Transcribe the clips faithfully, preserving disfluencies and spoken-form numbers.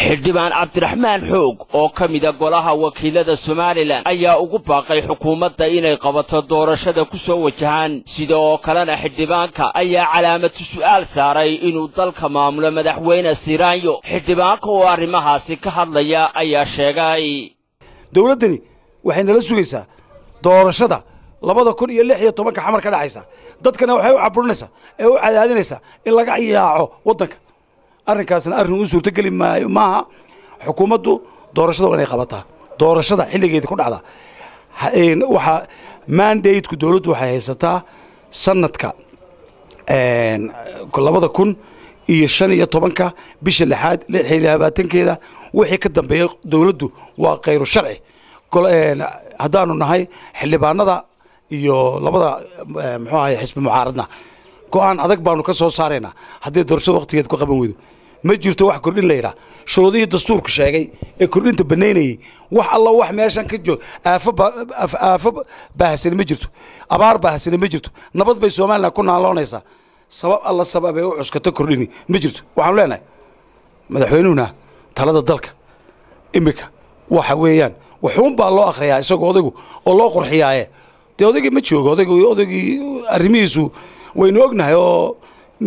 xildhibaan Cabdiraxmaan Xoog oo ka mid ah golaha wakiilada Soomaaliland ayaa ugu baaqay xukuumadda inay qabato doorashada ku soo wajahan sidoo kalena xildhibaanka ayaa calaamad su'aal saaray inuu dalka maamulo madaxweyne Siraanyo xildhibaanka oo arrimahaasi ka hadlaya ayaa sheegay dawladani waxay nala sugaysaa doorashada labada kun iyo lix iyo toban ka xamar ka dhacaysa dadkana waxay u caburinaysaa ee u cadaadinaysaa in laga yaaco wadanka arrinkaasna arrin u suurta gali maayo maaha xukuumaddu doorashada inay qabataa doorashada xilligeeda ku dhacda waxa mandate-ku dawladdu waxay haysataa sanadka een labada kun iyo shan iyo tobanka bisha lixaad lix iyo labaatankeeda wixii ka dambeeyay dawladdu waa qayr sharci haddaanu nahay xildhibaanada iyo labada muxuu ahay xisbi mucaaradna go'aan adag baanu ka soo saarayna haddii doorashada waqtigeed ku qaban weydo ma jirto wax kordhin leeyahay shuruudihii dastuurku sheegay ee kordhinta baneynayay wax alla wax meeshan ka joog aafo aafo baahsan ma jirto abaar baahsan ma jirto nabad bay Soomaaliland ku naaloonaysaa sabab alla sabab ay u cuskato kordhini ma jirto waxaan leenahay madaxweynuhuna talada dalka imika waxa weeyaan wuxuun baa loo akhriyaa isagoo odaygu oo loo qurxiyaaye de odaygu ma joogo odaygu odaygu arrimihiisu waynu ognahay oo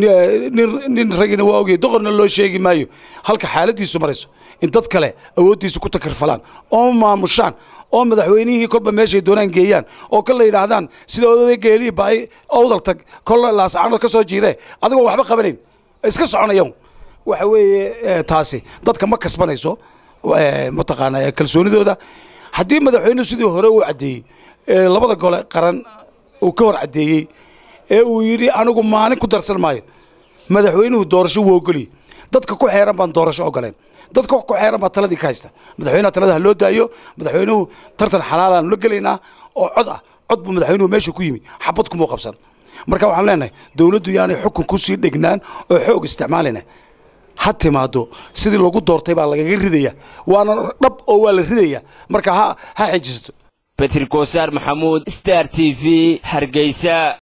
nin ragina waa ogay doqorna loo sheegi maayo halka xaaladiisu marayso in dad kale awoodiisu ku takarfalaan oo maamushaan oo madaxweynihii kolba meeshay doonaan geeyaan oo kala yiraahdaan sida oday geelii baay awdal tag kol laasacano ka soo jiiree adigoo waxba qabanayn iska soconayaan waxa weeye taasi dadka ma kasbanayso mataqaanaa kalsoonidooda haddii madaxweynuhu sidii hore uu cadeeyay labada gole qaran uu ka hor cadeeyay ee uu yiri anigu maalin ku darsan maayo madaxweynuhu doorasho wuu ogoliyay dadka ku xeeran baan doorasho ogoleen dadka ku xeeran baa taladii ka haysta madaxweynaha talada loo daayo madaxweynuhu tartan xalaal aan la galeynaa oo cod ah cod buu madaxweynuhu meesha ku yimi xabad kuma qabsan marka waxaan leenahay dawladdu yaanay xukun ku sii dhignaan oo xoog isticmaalina ha timaado sidii lagu doortay baa laga ridaya waana dhab oo waa la ridaya marka ha ha xijisto Peter Koosar Maxamuud Star T V Hargeysa.